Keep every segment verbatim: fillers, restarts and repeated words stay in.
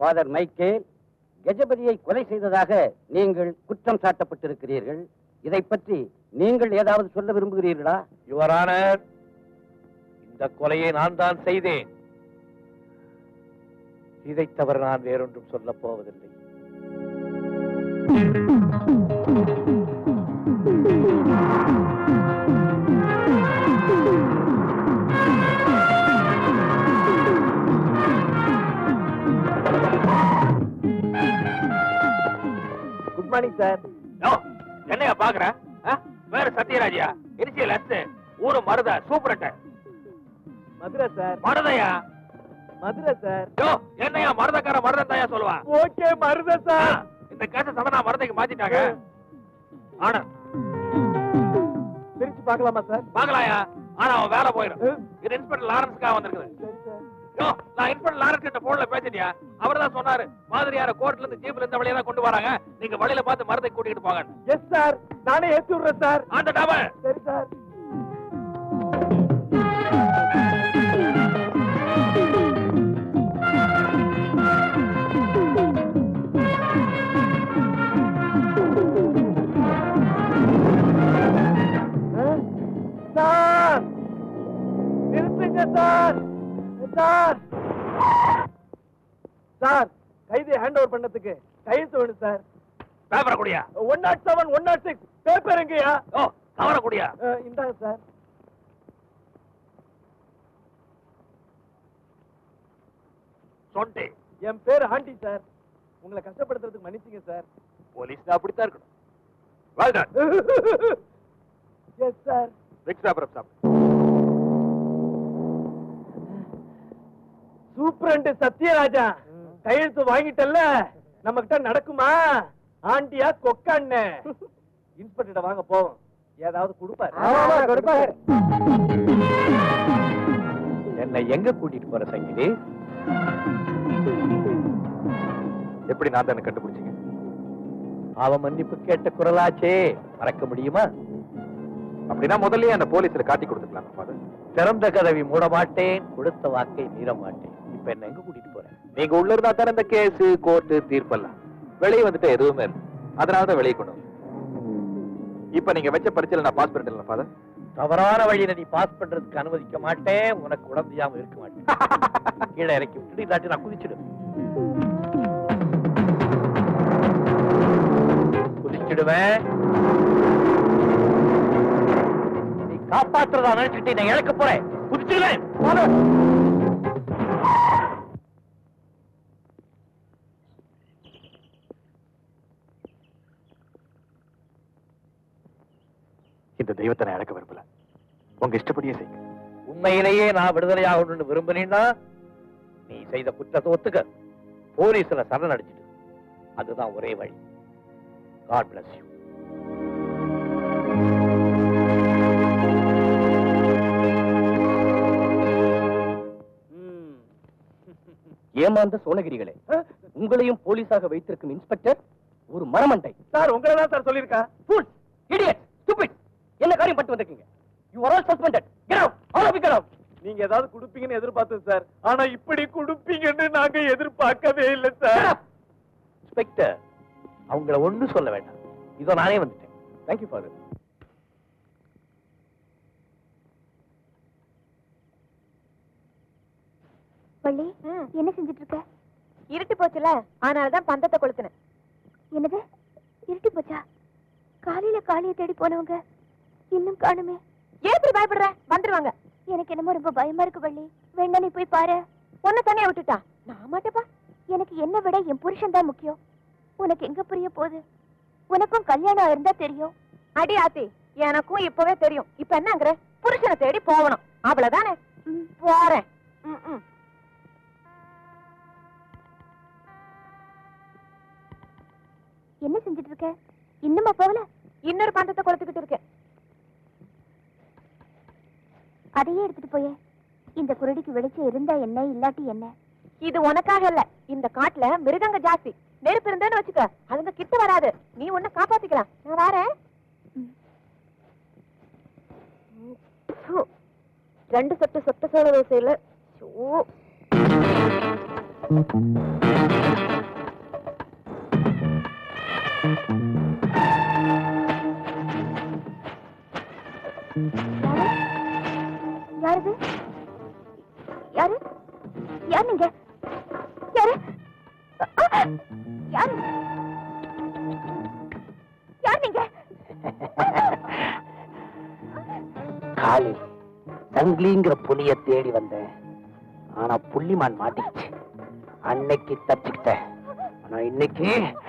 Father Michael, கஜபதியை கொலை செய்ததாக நீங்கள் குற்றம் சாட்டப்பட்டிருக்கிறீர்கள். இதை பற்றி நீங்கள் ஏதாவது சொல்ல விரும்புகிறீர்களா? யுவர் ஆனர், இந்த கொலையை நான் தான் செய்தேன். இதை தவிர நான் வேறொன்றும் சொல்ல போவதில்லை. Good morning sir. என்னையா பாக்குற? வேற சத்யராஜியா? இனிஷியல் எஸ், ஊரு மருத, சூப்பரட்ட. மதுரை சார். மருதையா? மதுரை சார். என்னையா மருதக்கார மருதன் தாயா சொல்லுவான்? ஓகே மருத சார். இந்த கேச சதனா மருதைக்கு மாத்திட்டாங்க. ஆனா பிரிச்சு பார்க்கலாமா சார்? பாக்கலாயா, ஆனா அவன் வேலை போயிடும். இது இன்ஸ்பெக்டர் லாரன்ஸ்க்காக வந்திருக்குது. நான் இன்ஸ்பெக்டர் லாரன்ஸ் கிட்ட போன்ல பேசிட்டியா? அவர் தான் சொன்னாரு மாதிரியார கோர்ட்ல இருந்து ஜீப்ல இந்த வழியா தான் கொண்டு வராங்க, நீங்க வழியில பார்த்து மருதை கூட்டிட்டு போங்க. எஸ் சார், நானே ஏத்தி விடுறேன் சார். அந்த டபுள். சரி சார். சார் நிறுத்துங்க சார். சார் சார் கைதை ஹேண்ட் ஓவர் பண்ணதுக்கு கையெழுத்து வேணும் சார். பேப்பரை குடியா? One nought seven one nought six paper எங்கயா? ஓ கவரை குடியா? இந்தாங்க சார். சொண்டே. என் பேரு ஆண்டி சார். உங்களை கஷ்டப்படுத்துறதுக்கு மன்னிச்சுங்க சார். போலீஸ் அப்படித்தான் இருக்கணும். Well done. Yes sir. Extra பிரப் சாப். சூப்பரண்ட் சத்யராஜா கையெழுத்து வாங்கிட்டல்ல, நம்ம கிட்ட நடக்குமா? ஆண்டியா கொக்காண்ணே? இன்ஸ்பெக்டர் வாங்க போவோம், ஏதாவது கொடுப்பாரு. கொடுப்பாரு. என்னை எங்க கூட்டிட்டு போற சங்கிலி? எப்படி நான் தானே கண்டுபிடிச்சீங்க? அவ மன்னிப்பு கேட்ட குரலாச்சே, மறக்க முடியுமா? அப்படின்னா முதல்லயே அந்த போலீஸ்ல காட்டி கொடுத்துக்கலாம். திறந்த கதவி மூட மாட்டேன், கொடுத்த வாக்கை மீற மாட்டேன். இப்ப என்ன எங்க கூட்டிட்டு போறேன்? நீங்க உள்ள இருந்தா தானே இந்த கேஸ் கோர்ட்டு தீர்ப்பெல்லாம். வெளியே வந்துட்டு எதுவுமே இல்லை, அதனாலதான் வெளியே கொண்டு வந்து. இப்ப நீங்க வச்ச பரிச்சையில நான் பாஸ் பண்ணிட்டேன் ஃபாதர். தவறான வழியில நீ பாஸ் பண்றதுக்கு அனுமதிக்க மாட்டேன், உனக்கு உடம்பையாம இருக்க மாட்டேன். கீழே இறக்கி விட்டு இல்லாட்டி நான் குதிச்சிடுவேன். குதிச்சிடுவேன். நீ காப்பாற்றுறதா நினைச்சுட்டு நான் இழக்க போறேன். குதிச்சிடுவேன். இந்த தெய்வத்தை நான் இழக்க விரும்பல, உங்க இஷ்டப்படியே செய்யுங்க. உண்மையிலேயே நான் விடுதலையாகணும்னு விரும்பினீன்னா நீ செய்த குற்றத்தை ஒத்துக்க, போலீஸ்ல சரண் அடிச்சிடு. அதுதான் ஒரே வழி. God bless you. ஏமாந்த சோனகிரிகளே, உங்களையும் போலீஸாக வைத்திருக்கும் இன்ஸ்பெக்டர் ஒரு மரமண்டை. சார் உங்களை தான் சார் சொல்லியிருக்கா. Fools, idiots, stupid. என்ன காரியம் பண்ணிட்டு வந்திருக்கீங்க? You are all suspended. Get out. All of you get out. நீங்க ஏதாவது குடுப்பீங்கன்னு எதிர்பார்த்தோம் சார், ஆனா இப்படி குடுப்பீங்கன்னு நாங்க எதிர்பார்க்கவே இல்லை சார். இன்ஸ்பெக்டர், அவங்கள ஒண்ணும் சொல்ல வேண்டாம், இதோ நானே வந்துட்டேன். Thank you, Father. வள்ளி, என்ன செஞ்சிட்டு இருக்க? இருட்டு போச்சுல, அதனாலதான் பந்தத்தை கொளுத்துனேன். என்னது இருட்டு போச்சா? காலையில காளியை தேடி போனவங்க இன்னும் காணுமே. ஏன் பயப்படுற? வந்துருவாங்க. எனக்கு என்னமோ ரொம்ப பயமா இருக்கு வள்ளி. வேண்டா நீ போய் பாரு. ஒன்னு தனியா விட்டுட்டா நான் மாட்டேப்பா. எனக்கு என்ன விட என் புருஷன் தான் முக்கியம். உனக்கு எங்க புரிய போகுது? உனக்கும் கல்யாணம் ஆயிருந்தா தெரியும். அடி ஆத்தி, எனக்கும் இப்பவே தெரியும். இப்ப என்னங்கிற? புருஷனை தேடி போகணும், அவ்வளவுதானே. போறேன். என்ன செஞ்சிட்டு இருக்க? இன்னுமா போகல? இன்னொரு பந்தத்தை கொளுத்துக்கிட்டு இருக்கேன். அதையே எடுத்துட்டு போயே. இந்த குரடிக்கு வெளிச்சம் இருந்தா என்ன, இல்லாட்டி என்ன? இது உனக்காக இல்ல, இந்த காட்டுல மிருகங்க ஜாஸ்தி. நெருப்பு இருந்தேன்னு வச்சுக்க, அதுங்க கிட்ட வராது. நீ உன்னை காப்பாத்திக்கலாம். நான் வரேன். ரெண்டு சொட்டு சொட்ட சோழ தோசையில யாரு யாரு யார் நீங்க யாரு யாரு யார் நீங்க காலி தங்கிலிங்கிற புலிய தேடி வந்தேன். ஆனா புள்ளிமான் மாட்டிக்கிச்சு. அன்னைக்கு தப்பிக்கிட்டேன். ஆனா இன்னைக்கு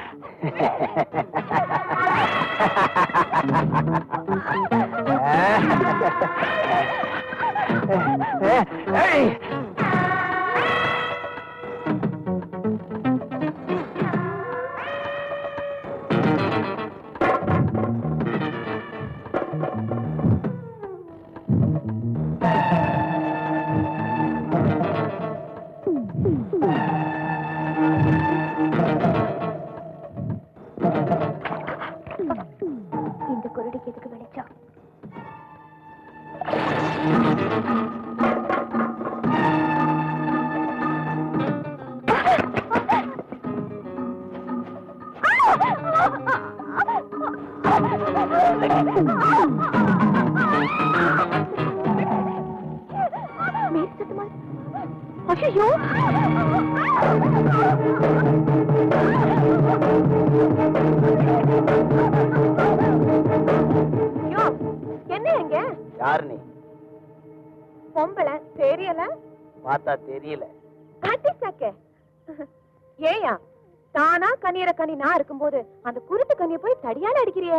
இந்த குருடிக்கு எதுக்கு வெளிச்சம்? ஐயோ என்ன எங்க யாரு நீ? பொம்பளை தெரியல பார்த்தா தெரியல. ஏயா தானா கண்ணீர கண்ணி நான் இருக்கும்போது அந்த குருட்டு கண்ணிய போய் தடியால அடிக்கிறியே?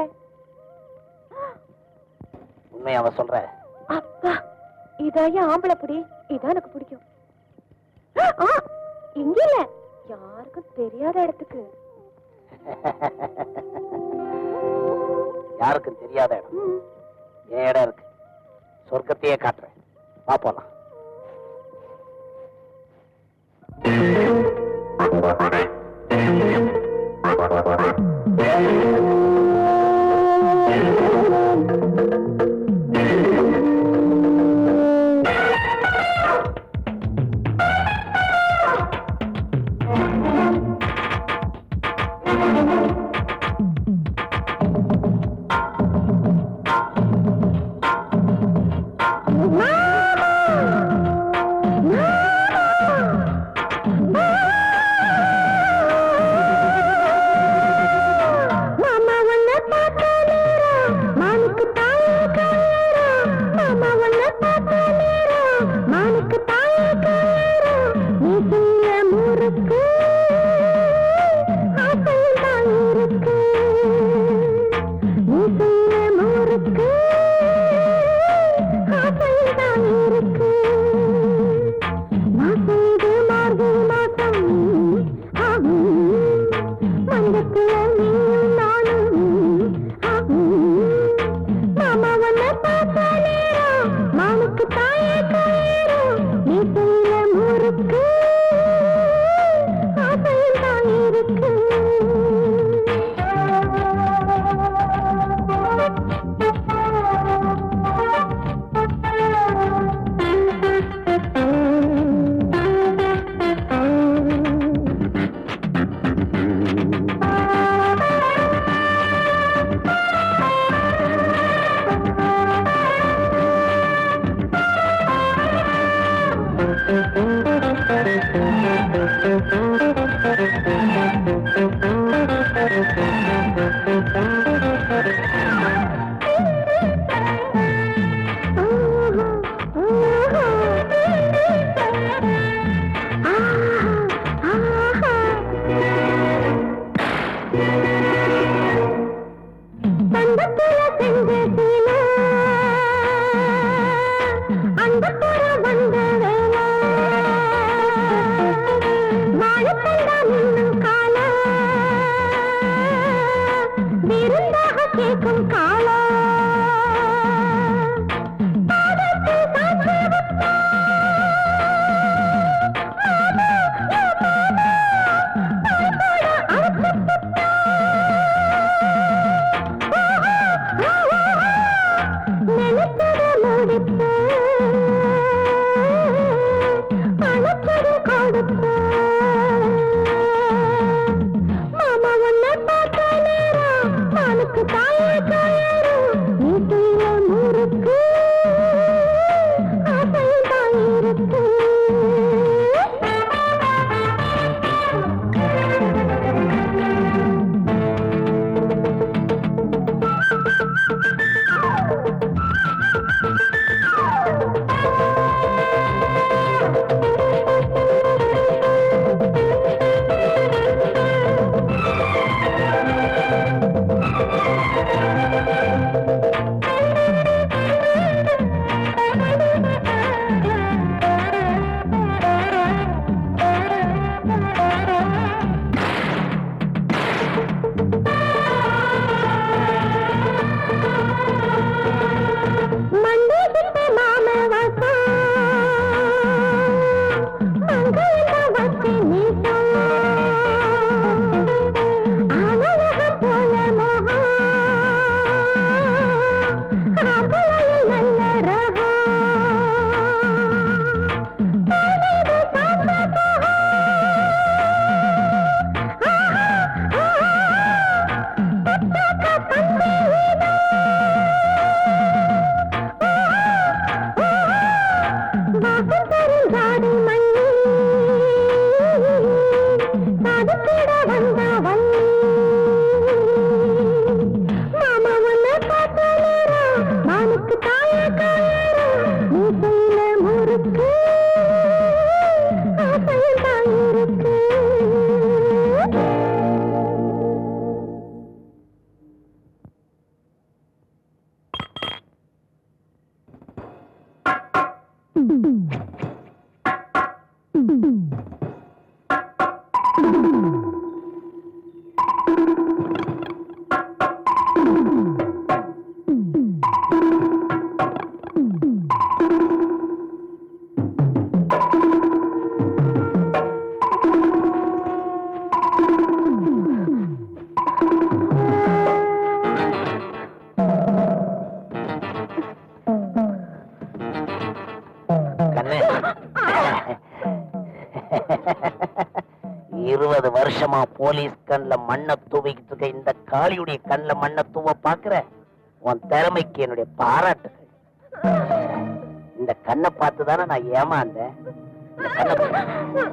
உண்மையாவ சொல்ற? அப்பா இதாயா ஆம்பளை புடி, இதான் எனக்கு பிடிக்கும். ஆ, இங்க இல்ல, யாருக்கும் தெரியாத இடத்துக்கு. யாருக்கும் தெரியாத இடம்? என் இடம் இருக்கு. சொர்க்கத்தையே காட்டுறேன். வா போலாம். இருபது வருஷமா போலீஸ் கண்ல மண்ணை தூவிக்கிட்டு இருக்க இந்த காளியுடைய கண்ல மண்ணை தூவ பாக்குற உன் திறமைக்கு என்னுடைய பாராட்டுகள். இந்த கண்ணை பார்த்துதானே நான் ஏமாந்தேன். இந்த கண்ணை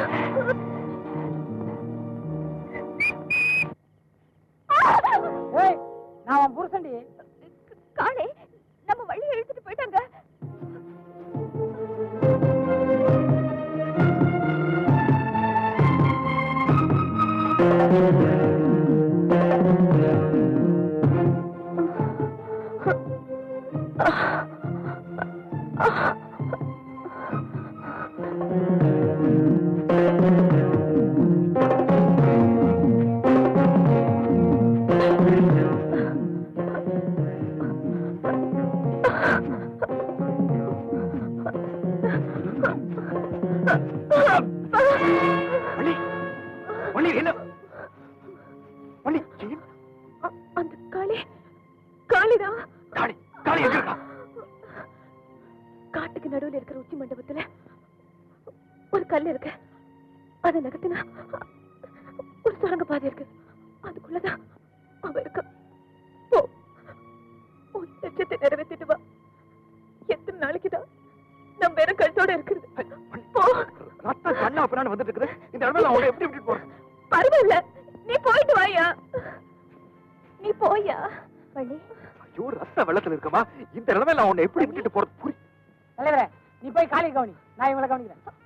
நான் புருஷன்டி காளே, நம்ம வழி எழுத்துட்டு போயிட்டாங்க. அந்த காளி காளிதான். காட்டுக்கு நடுவில் இருக்கிற உச்சி மண்டபத்துல ஒரு கல் இருக்கு. அதை நகர்த்தினா ஒரு சுரங்க பாதை இருக்கு. அதுக்குள்ளதான் அவ இருக்க. போ, உன் லட்சத்தை நிறைவேற்றிட்டு வா. எத்தனை நாளைக்குதான் நம்ம வேற கழுத்தோட இருக்கிறது. பரவாயில்ல, நீ போயிட்டு வாயா. நீ போயா வள்ளி. ஐயோ, ரத்த வெள்ளத்துல இருக்கமா. இந்த நிலைமையில அவனை எப்படி விட்டுட்டு போறது? தலைவரே, நீ போய் காளி கவனி, நான் இவங்களை கவனிக்கிறேன்.